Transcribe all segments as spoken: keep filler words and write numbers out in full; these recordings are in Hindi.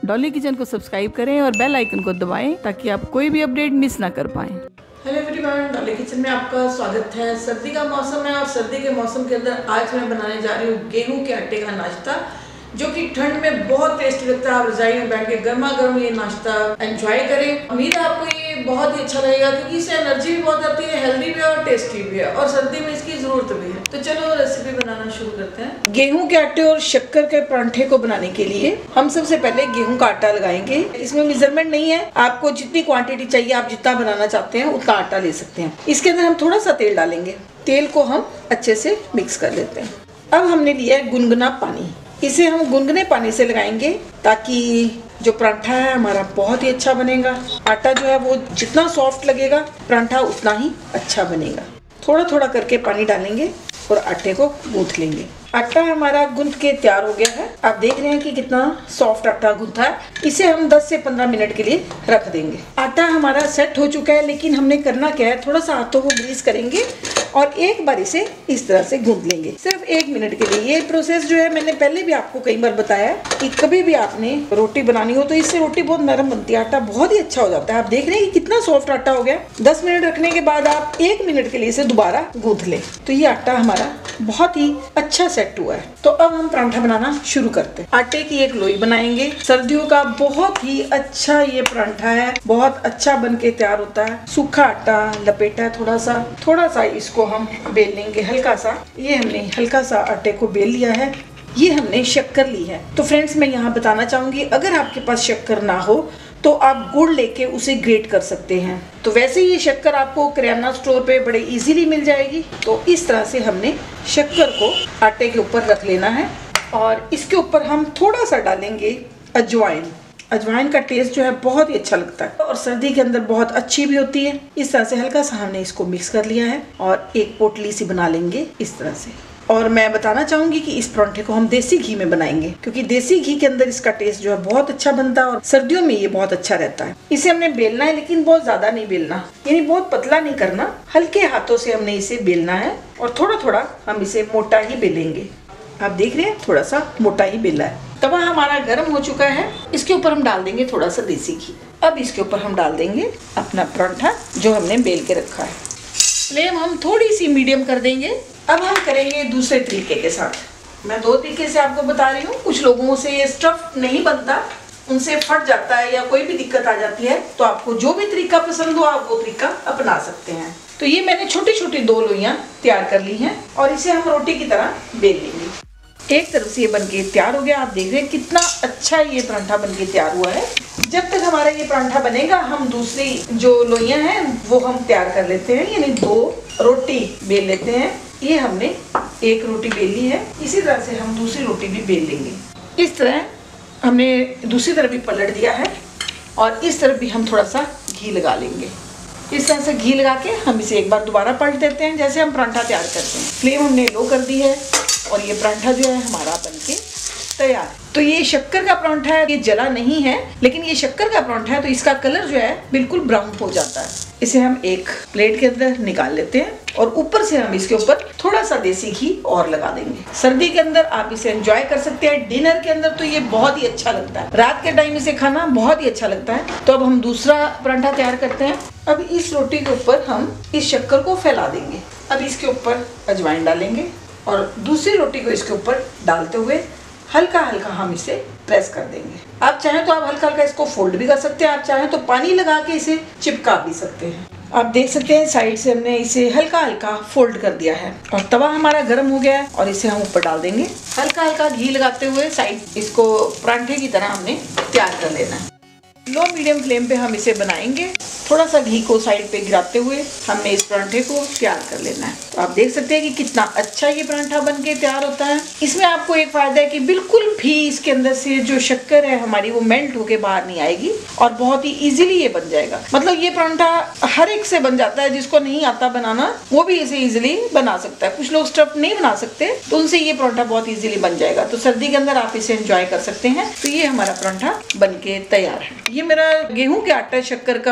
डॉली किचन को सब्सक्राइब करें और बेल आइकन को दबाएं ताकि आप कोई भी अपडेट मिस ना कर पाएं। हेलो एवरीवन, डॉली किचन में आपका स्वागत है। सर्दी का मौसम है और सर्दी के मौसम के अंदर आज मैं बनाने जा रही हूँ गेहूं के आटे का नाश्ता, जो कि ठंड में बहुत टेस्टी लगता है। आप रजाई में बैठ के गर्मा गर्म ये नाश्ता एंजॉय करें। उम्मीद है आपको ये बहुत ही अच्छा लगेगा, क्योंकि इससे एनर्जी भी बहुत आती है, हेल्दी भी है और टेस्टी भी है, और सर्दी में इसकी जरूरत भी है। तो चलो रेसिपी बनाना शुरू करते हैं। गेहूं के आटे और शक्कर के परांठे को बनाने के लिए हम सबसे पहले गेहूं का आटा लगाएंगे। इसमें मेजरमेंट नहीं है, आपको जितनी क्वांटिटी चाहिए, आप जितना बनाना चाहते हैं उतना आटा ले सकते हैं। इसके अंदर हम थोड़ा सा तेल डालेंगे। तेल को हम अच्छे से मिक्स कर लेते हैं। अब हमने लिया है गुनगुना पानी, इसे हम गुनगुने पानी से लगाएंगे ताकि जो परांठा है हमारा बहुत ही अच्छा बनेगा। आटा जो है वो जितना सॉफ्ट लगेगा परांठा उतना ही अच्छा बनेगा। थोड़ा थोड़ा करके पानी डालेंगे और आटे को गूंथ लेंगे। आटा हमारा गूंथ के तैयार हो गया है। आप देख रहे हैं कि कितना सॉफ्ट आटा गूंथा है। इसे हम दस से पंद्रह मिनट के लिए रख देंगे। आटा हमारा सेट हो चुका है, लेकिन हमने करना क्या है, थोड़ा सा हाथों को ग्रीस करेंगे और एक बार इसे इस तरह से गूंथ लेंगे, सिर्फ एक मिनट के लिए। ये प्रोसेस जो है मैंने पहले भी आपको कई बार बताया कि कभी भी आपने रोटी बनानी हो तो इससे रोटी बहुत नरम बनती है, आटा बहुत ही अच्छा हो जाता है। आप देख रहे हैं कि कितना सॉफ्ट आटा हो गया। दस मिनट रखने के बाद आप एक मिनट के लिए इसे दोबारा गूंथ लें तो ये आटा हमारा बहुत ही अच्छा सेट हुआ है। तो अब हम परांठा बनाना शुरू करते हैं। आटे की एक लोई बनाएंगे। सर्दियों का बहुत ही अच्छा ये परांठा है, बहुत अच्छा बन के तैयार होता है। सूखा आटा लपेटा है, थोड़ा सा थोड़ा सा इसको हम बेल लेंगे हल्का सा। ये हमने हल्का सा आटे को बेल लिया है। ये हमने शक्कर ली है। तो फ्रेंड्स, मैं यहाँ बताना चाहूंगी, अगर आपके पास शक्कर ना हो तो आप गुड़ लेके उसे ग्रेट कर सकते हैं। तो वैसे ये शक्कर आपको किराना स्टोर पे बड़े इजीली मिल जाएगी। तो इस तरह से हमने शक्कर को आटे के ऊपर रख लेना है और इसके ऊपर हम थोड़ा सा डालेंगे अजवाइन। अजवाइन का टेस्ट जो है बहुत ही अच्छा लगता है और सर्दी के अंदर बहुत अच्छी भी होती है। इस तरह से हल्का सा हमने इसको मिक्स कर लिया है और एक पोटली सी बना लेंगे इस तरह से। और मैं बताना चाहूंगी कि इस परांठे को हम देसी घी में बनाएंगे, क्योंकि देसी घी के अंदर इसका टेस्ट जो है बहुत अच्छा बनता है और सर्दियों में ये बहुत अच्छा रहता है। इसे हमने बेलना है, लेकिन बहुत ज्यादा नहीं बेलना, यानी बहुत पतला नहीं करना। हल्के हाथों से हमने इसे बेलना है और थोड़ा थोड़ा हम इसे मोटा ही बेलेंगे। आप देख रहे हैं थोड़ा सा मोटा ही बेला है। तवा हमारा गर्म हो चुका है। इसके ऊपर हम डाल देंगे थोड़ा सा देसी घी। अब इसके ऊपर हम डाल देंगे अपना परांठा जो हमने बेल के रखा है। फ्लेम हम थोड़ी सी मीडियम कर देंगे। अब हम करेंगे दूसरे तरीके के साथ। मैं दो तरीके से आपको बता रही हूँ। कुछ लोगों से ये स्टफ नहीं बनता, उनसे फट जाता है या कोई भी दिक्कत आ जाती है, तो आपको जो भी तरीका पसंद हो आप वो तरीका अपना सकते हैं। तो ये मैंने छोटी छोटी दो लोइयां तैयार कर ली हैं और इसे हम रोटी की तरह बेल लेंगे। एक तरफ से ये बनके तैयार हो गया। आप देख रहे हैं कितना अच्छा ये परांठा बनके तैयार हुआ है। जब तक हमारा ये परांठा बनेगा हम दूसरी जो लोइयां हैं वो हम तैयार कर लेते हैं, यानी दो रोटी बेल लेते हैं। ये हमने एक रोटी बेल ली है, इसी तरह से हम दूसरी रोटी भी बेल लेंगे। इस तरह हमने दूसरी तरफ भी पलट दिया है और इस तरफ भी हम थोड़ा सा घी लगा लेंगे। इस तरह से घी लगा के हम इसे एक बार दोबारा पलट देते हैं, जैसे हम परांठा तैयार करते हैं। फ्लेम हमने लो कर दी है और ये परांठा जो है हमारा बनके तैयार। तो ये शक्कर का परांठा है, ये जला नहीं है, लेकिन ये शक्कर का परांठा है तो इसका कलर जो है बिल्कुल ब्राउन हो जाता है। इसे हम एक प्लेट के अंदर निकाल लेते हैं और ऊपर से हम इसके ऊपर थोड़ा सा देसी घी और लगा देंगे। सर्दी के अंदर आप इसे एंजॉय कर सकते हैं। डिनर के अंदर तो ये बहुत ही अच्छा लगता है, रात के टाइम इसे खाना बहुत ही अच्छा लगता है। तो अब हम दूसरा परांठा तैयार करते हैं। अब इस रोटी के ऊपर हम इस शक्कर को फैला देंगे। अब इसके ऊपर अजवाइन डालेंगे और दूसरी रोटी को इसके ऊपर डालते हुए हल्का हल्का हम इसे प्रेस कर देंगे। आप चाहें तो आप हल्का हल्का इसको फोल्ड भी कर सकते हैं, आप चाहें तो पानी लगा के इसे चिपका भी सकते हैं। आप देख सकते हैं साइड से हमने इसे हल्का हल्का फोल्ड कर दिया है और तवा हमारा गर्म हो गया है और इसे हम ऊपर डाल देंगे। हल्का हल्का घी लगाते हुए साइड इसको परांठे की तरह हमने तैयार कर लेना है। लो मीडियम फ्लेम पे हम इसे बनाएंगे। थोड़ा सा घी को साइड पे गिराते हुए हमने इस परांठे को तैयार कर लेना है। तो आप देख सकते हैं कि कितना अच्छा ये परांठा बनके तैयार होता है। इसमें आपको एक फायदा है कि बिल्कुल भी इसके अंदर से जो शक्कर है हमारी वो मेल्ट होके बाहर नहीं आएगी और बहुत ही इजीली ये बन जाएगा। मतलब ये परांठा हर एक से बन जाता है, जिसको नहीं आता बनाना वो भी इसे इजीली बना सकता है। कुछ लोग स्टफ नहीं बना सकते तो उनसे ये परांठा बहुत इजीली बन जाएगा। तो सर्दी के अंदर आप इसे एंजॉय कर सकते हैं। तो ये हमारा परांठा बनके तैयार है। ये मेरा गेहूं के आटा शक्कर का परांठा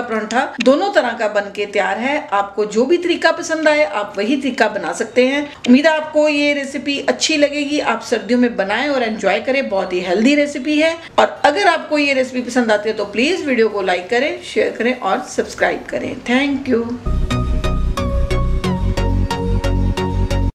दोनों तरह का बन के तैयार है। आपको जो भी तरीका पसंद आए आप वही तरीका बना सकते हैं। उम्मीद है आपको ये रेसिपी अच्छी लगेगी, आप सर्दियों में बनाएं और एंजॉय करें। बहुत ही हेल्दी रेसिपी है। और अगर आपको ये रेसिपी पसंद आती है तो प्लीज वीडियो को लाइक करें, शेयर करें और सब्सक्राइब करें। Thank you.